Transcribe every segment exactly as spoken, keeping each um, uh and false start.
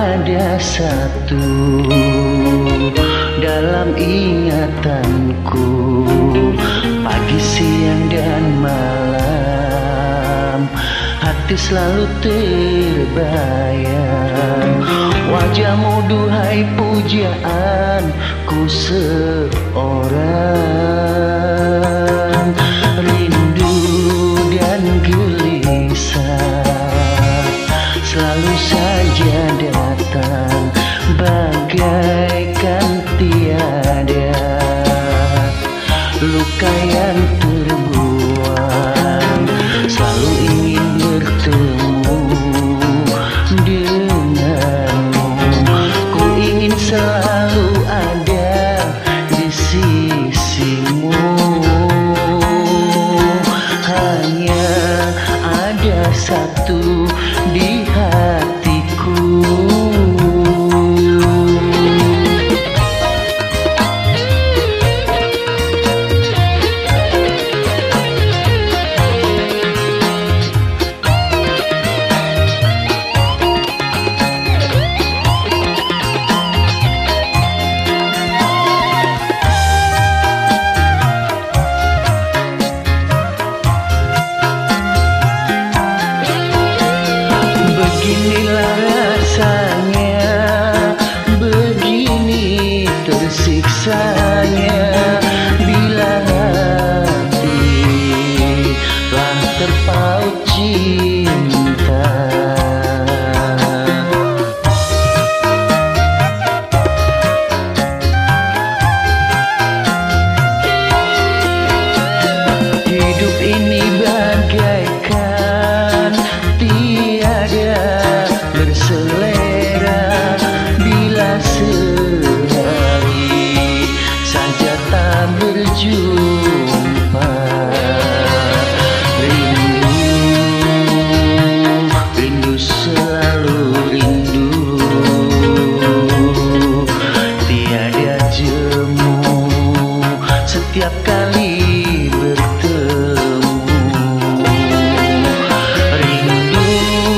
ada satu dalam ingatanku, pagi, siang, dan malam hati selalu terbayang. Wajahmu duhai pujaanku seorang. Rindu dan gelisah selalu saja datang, bagaikan tiada luka yang terbuang. Selalu ingin bertemu denganmu, ku ingin selalu ada di sisimu. Hanya ada satu di hatiku. Beginilah rasanya, begini tersiksanya bila hati telah terpaut cinta. Hidup ini bagaikan tiada berselera bila sehari saja tak berjumpa. Rindu, rindu selalu rindu, tiada jemu setiap kali bertemu. Rindu,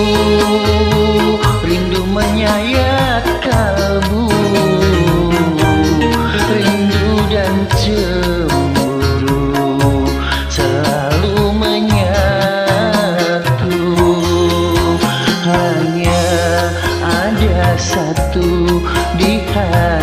rindu menyayat kalbu, rindu dan cemburu selalu menyatu. Hanya ada satu di hati.